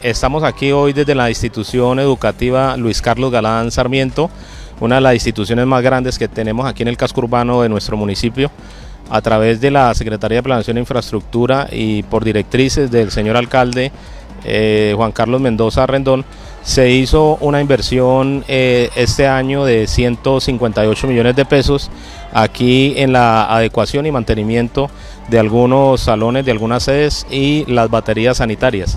Estamos aquí hoy desde la institución educativa Luis Carlos Galán Sarmiento, una de las instituciones más grandes que tenemos aquí en el casco urbano de nuestro municipio. A través de la Secretaría de Planeación e Infraestructura y por directrices del señor alcalde Juan Carlos Mendoza Rendón, se hizo una inversión este año de 158 millones de pesos aquí en la adecuación y mantenimiento de algunos salones, de algunas sedes y las baterías sanitarias.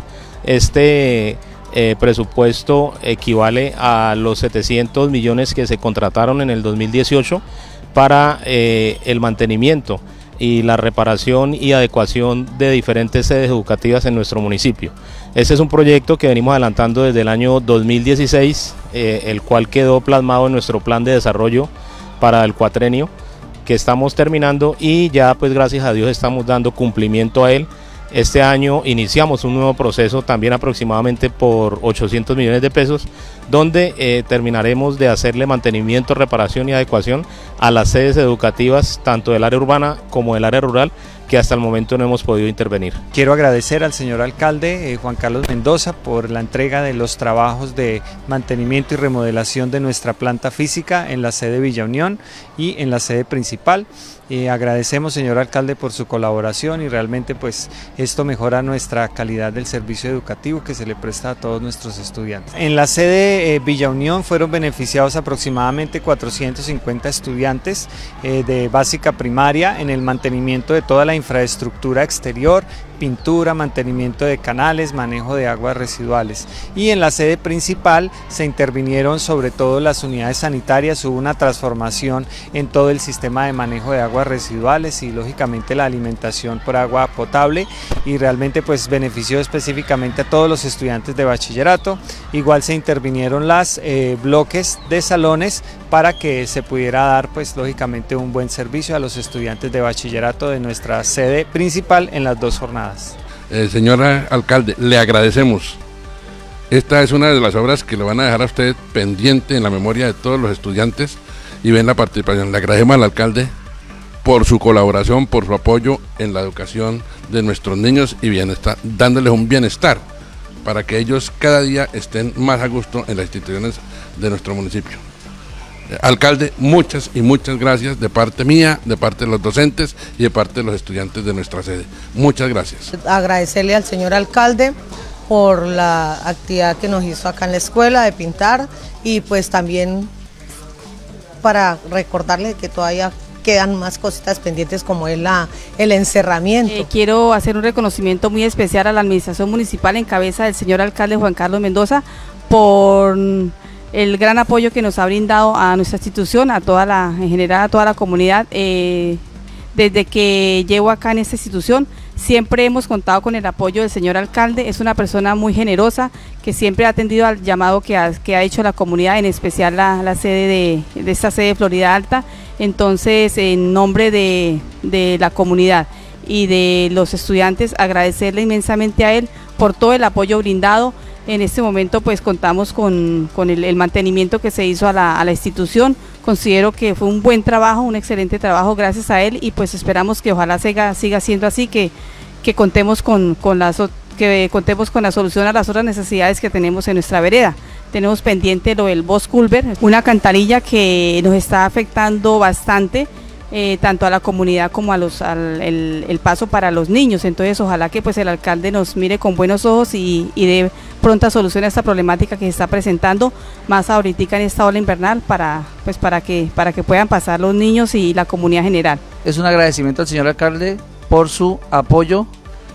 Este presupuesto equivale a los 700 millones que se contrataron en el 2018 para el mantenimiento y la reparación y adecuación de diferentes sedes educativas en nuestro municipio. Este es un proyecto que venimos adelantando desde el año 2016, el cual quedó plasmado en nuestro plan de desarrollo para el cuatrenio que estamos terminando, y ya pues gracias a Dios estamos dando cumplimiento a él. Este año iniciamos un nuevo proceso también aproximadamente por 800 millones de pesos, donde terminaremos de hacerle mantenimiento, reparación y adecuación a las sedes educativas tanto del área urbana como del área rural, que hasta el momento no hemos podido intervenir. Quiero agradecer al señor alcalde Juan Carlos Mendoza por la entrega de los trabajos de mantenimiento y remodelación de nuestra planta física en la sede Villa Unión y en la sede principal. Agradecemos, señor alcalde, por su colaboración, y realmente pues esto mejora nuestra calidad del servicio educativo que se le presta a todos nuestros estudiantes. En la sede Villa Unión fueron beneficiados aproximadamente 450 estudiantes de básica primaria en el mantenimiento de toda la infraestructura exterior, pintura, mantenimiento de canales, manejo de aguas residuales. Y en la sede principal se intervinieron sobre todo las unidades sanitarias, hubo una transformación en todo el sistema de manejo de aguas residuales y lógicamente la alimentación por agua potable, y realmente pues benefició específicamente a todos los estudiantes de bachillerato. Igual se intervinieron las bloques de salones para que se pudiera dar pues lógicamente un buen servicio a los estudiantes de bachillerato de nuestra sede principal en las dos jornadas. Señor alcalde, le agradecemos. Esta es una de las obras que le van a dejar a usted pendiente en la memoria de todos los estudiantes y ven la participación. Le agradecemos al alcalde por su colaboración, por su apoyo en la educación de nuestros niños y bienestar, dándoles un bienestar para que ellos cada día estén más a gusto en las instituciones de nuestro municipio. Alcalde, muchas y muchas gracias de parte mía, de parte de los docentes y de parte de los estudiantes de nuestra sede. Muchas gracias. Agradecerle al señor alcalde por la actividad que nos hizo acá en la escuela de pintar, y pues también para recordarle que todavía quedan más cositas pendientes como es el encerramiento. Quiero hacer un reconocimiento muy especial a la administración municipal en cabeza del señor alcalde Juan Carlos Mendoza por el gran apoyo que nos ha brindado a nuestra institución, en general a toda la comunidad. Desde que llevo acá en esta institución siempre hemos contado con el apoyo del señor alcalde. Es una persona muy generosa que siempre ha atendido al llamado que ha hecho la comunidad, en especial la sede de esta sede de Florida Alta. Entonces, en nombre de la comunidad y de los estudiantes, agradecerle inmensamente a él por todo el apoyo brindado. En este momento pues contamos con el mantenimiento que se hizo a la institución. Considero que fue un buen trabajo, un excelente trabajo gracias a él, y pues esperamos que ojalá siga siendo así, que contemos con la solución a las otras necesidades que tenemos en nuestra vereda. Tenemos pendiente lo del Bos Culver, una alcantarilla que nos está afectando bastante, tanto a la comunidad como el paso para los niños. Entonces ojalá que pues el alcalde nos mire con buenos ojos y dé pronta solución a esta problemática que se está presentando más ahorita en esta ola invernal, para que puedan pasar los niños y la comunidad general. Es un agradecimiento al señor alcalde por su apoyo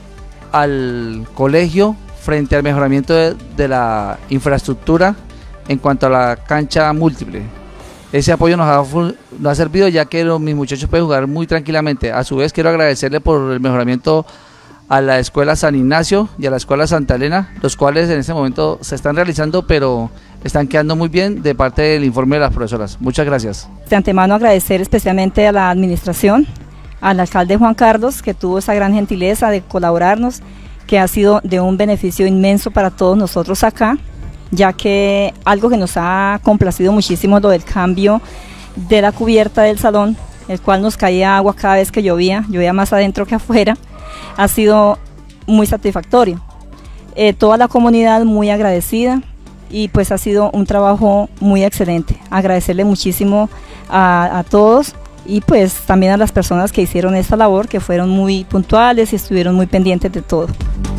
al colegio frente al mejoramiento de la infraestructura en cuanto a la cancha múltiple. Ese apoyo nos ha servido, ya que mis muchachos pueden jugar muy tranquilamente. A su vez quiero agradecerle por el mejoramiento a la escuela San Ignacio y a la escuela Santa Elena, los cuales en este momento se están realizando, pero están quedando muy bien de parte del informe de las profesoras. Muchas gracias. De antemano agradecer especialmente a la administración, al alcalde Juan Carlos, que tuvo esa gran gentileza de colaborarnos, que ha sido de un beneficio inmenso para todos nosotros acá, ya que algo que nos ha complacido muchísimo es lo del cambio de la cubierta del salón, el cual nos caía agua cada vez que llovía más adentro que afuera. Ha sido muy satisfactorio. toda la comunidad muy agradecida y pues ha sido un trabajo muy excelente. Agradecerle muchísimo a todos y pues también a las personas que hicieron esta labor, que fueron muy puntuales y estuvieron muy pendientes de todo.